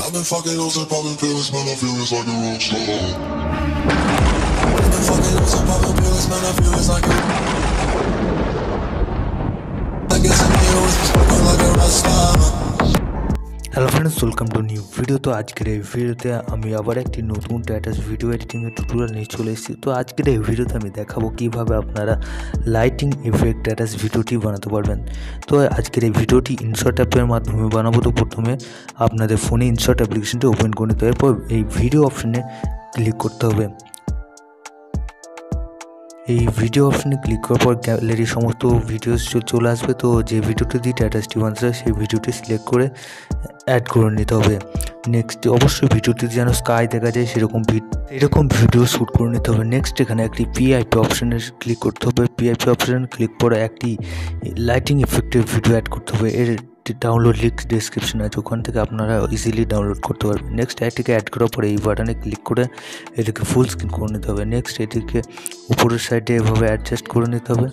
I've been fucking hoes and popping pills, man, I feel it's like a rock star. I've been fucking hoes and popping pills, man, I feel it's like a I guess I'm here with smoking like a rock star. Hello friends, welcome to new video. তো আজকের এই ভিডিওতে আমি আবার একটি নতুন status video এডিটিংয়ের tutorial নিয়ে চলে এসেছি। তো আজকের এই ভিডিওতে আমি দেখাবো কীভাবে আপনারা লাইটিং ইফেক্ট স্ট্যাটাস ভিডিওটি বানাতে পারবেন। তো আজকের এই ভিডিওটি ইনশট অ্যাপের মাধ্যমে বানাবো। তো প্রথমে আপনাদের ফোনে ইনশট অ্যাপ্লিকেশনটি ওপেন করে নিতে হবে, এরপর এই ভিডিও অপশানে ক্লিক করতে হবে। এই ভিডিও অপশানে ক্লিক করার পর গ্যালারির সমস্ত ভিডিওস চলে আসবে। তো যে ভিডিওটি দিয়ে স্ট্যাটাসটি বানাতে সেই ভিডিওটি সিলেক্ট করে অ্যাড করে নিতে হবে। নেক্সট অবশ্যই ভিডিওটি যেন স্কাই দেখা যায় এরকম ভিডিও শ্যুট করে নিতে হবে। নেক্সট এখানে একটি পিআইপি অপশানে ক্লিক করতে হবে। পিআইপি অপশানে ক্লিক করে একটি লাইটিং ইফেক্টের ভিডিও অ্যাড করতে হবে। এর ডাউনলোড লিঙ্ক ডিসক্রিপশনে আছে, ওখান থেকে আপনারা ইজিলি ডাউনলোড করতে পারবেন। নেক্সট এটিকে অ্যাড করার পরে এই বাটনে ক্লিক করে এটিকে ফুল স্ক্রিন করে নিতে হবে। নেক্সট এটিকে উপরের সাইডে এভাবে অ্যাডজাস্ট করে নিতে হবে।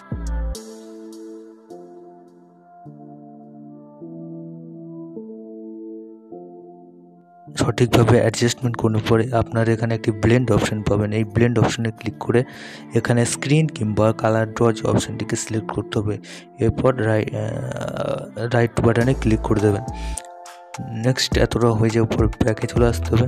সঠিকভাবে অ্যাডজাস্টমেন্ট করার পরে আপনারা এখানে একটি ব্লেন্ড অপশান পাবেন। এই ব্লেন্ড অপশানে ক্লিক করে এখানে স্ক্রিন কিংবা কালার ড্রজ অপশানটিকে সিলেক্ট করতে হবে। এরপর রাইট বাটনে ক্লিক করে দেবেন। নেক্সট এতটা হয়ে যাওয়ার পর ব্যাকে চলে আসতে হবে।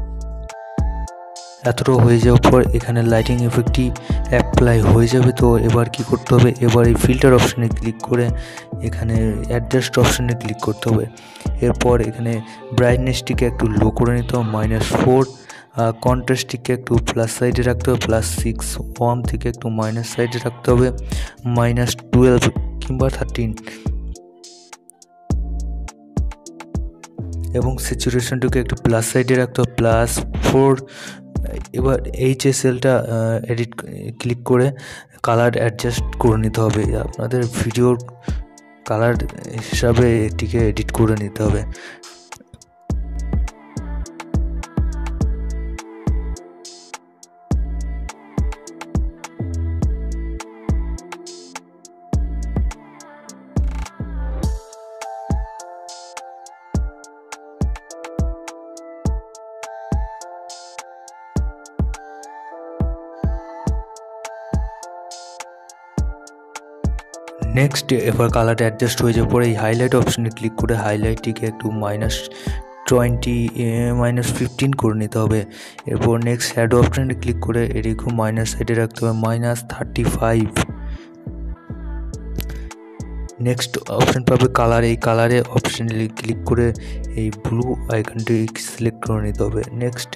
এতটা হয়ে যাওয়ার পর এখানে লাইটিং ইফেক্টটি অ্যাপ্লাই হয়ে যাবে। তো এবার কি করতে হবে, এবার এই ফিল্টার অপশানে ক্লিক করে এখানে অ্যাডজাস্ট অপশানে ক্লিক করতে হবে। এরপর এখানে ব্রাইটনেসটিকে একটু লো করে নিতে হবে, -4। কন্ট্রাস্টটিকে একটু প্লাস সাইডে রাখতে হবে, +6। ওয়ার্ম থেকে একটু মাইনাস সাইডে রাখতে হবে, -12 কিংবা 13। এবং স্যাচুরেশনটাকে একটু প্লাস সাইডে রাখতে হবে, +4। এবার HSLটা এডিট ক্লিক করে কালার অ্যাডজাস্ট করে নিতে হবে। আপনাদের ভিডিওর কালার হিসাবে এটিকে এডিট করে নিতে হবে। নেক্সট এবার কালারটা অ্যাডজাস্ট হয়ে যাওয়ার পরে এই হাইলাইট অপশানে ক্লিক করে হাইলাইটটিকে একটু -15 করে নিতে হবে। এরপর নেক্সট শ্যাডো অপশানে ক্লিক করে এটিকেও মাইনাস সাইডে রাখতে হবে, -35। নেক্সট অপশান পাবে কালার। এই কালারে অপশানে ক্লিক করে এই ব্লু আইকনটি সিলেক্ট করে নিতে হবে। নেক্সট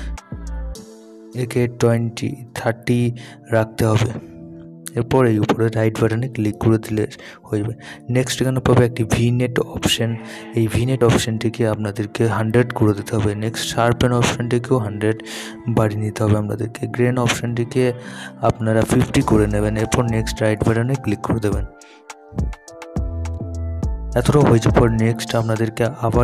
একে 30 রাখতে হবে। এরপর এই উপরে রাইট বাটনে ক্লিক করে দিলে হয়ে যাবে। নেক্সট এখানে পাবে একটি ভিনেট অপশান। এই ভিনেট অপশানটিকে আপনাদেরকে 100 করে দিতে হবে। নেক্সট শার্পেন অপশানটিকেও 100 বাড়িয়ে নিতে হবে আপনাদেরকে। গ্রেন অপশানটিকে আপনারা 50 করে নেবেন। এরপর নেক্সট রাইট বাটনে ক্লিক করে দেবেন। এতটা হয়ে যাওয়ার পর নেক্সট আপনাদেরকে আবার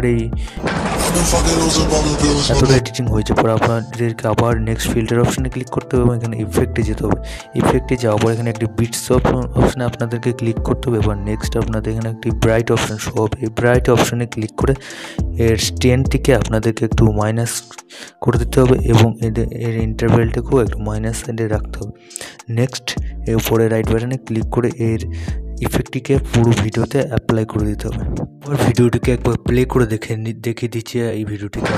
এতটা এডিটিং হয়ে যাওয়ার পর আপনাদেরকে আবার নেক্সট ফিল্টার অপশানে ক্লিক করতে হবে এবং এখানে ইফেক্টে যেতে হবে। ইফেক্টে যাওয়ার পর এখানে একটি বিটস অপশানে আপনাদেরকে ক্লিক করতে হবে। এবার নেক্সট আপনাদের এখানে একটি ব্রাইট অপশান শো হবে। এই ব্রাইট অপশানে ক্লিক করে এর স্ট্রেনথটিকে আপনাদেরকে একটু মাইনাস করে দিতে হবে এবং এর ইন্টারভ্যালটাকেও একটু মাইনাস সাইডে রাখতে হবে। নেক্সট এর উপরে রাইট বাটনে ক্লিক করে এর ইফেক্টটিকে পুরো ভিডিওতে অ্যাপ্লাই করে দিতে হবে। আর ভিডিওটিকে একবার প্লে করে দেখিয়ে দিচ্ছি এই ভিডিওটিকে।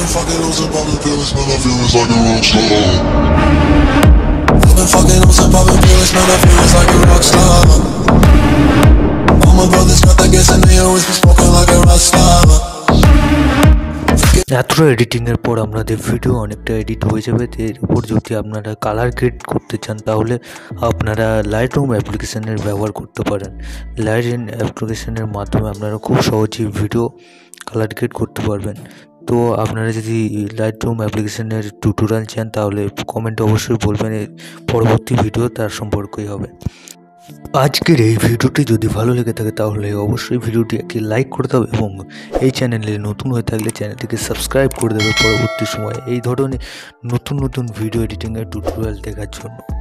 এতটা এডিটিংয়ের পর আপনাদের ভিডিও অনেকটা এডিট হয়ে যাবে। এর উপর যদি আপনারা কালার গ্রেড করতে চান তাহলে আপনারা লাইটরুম অ্যাপ্লিকেশানের ব্যবহার করতে পারেন। লাইটরুম অ্যাপ্লিকেশানের মাধ্যমে আপনারা খুব সহজেই ভিডিও কালার গ্রেড করতে পারবেন। তো আপনারা যদি লাইটরুম অ্যাপ্লিকেশানের টিউটোরিয়াল চান তাহলে কমেন্টে অবশ্যই বলবেন, পরবর্তী ভিডিও তার সম্পর্কেই হবে। আজকের এই ভিডিওটি যদি ভালো লেগে থাকে তাহলে অবশ্যই ভিডিওটি একটি লাইক করে দেবে এবং এই চ্যানেলে নতুন হয়ে থাকলে চ্যানেলটিকে সাবস্ক্রাইব করে দেবে পরবর্তী সময়ে এই ধরনের নতুন ভিডিও এডিটিংয়ের টিউটোরিয়াল দেখার জন্য।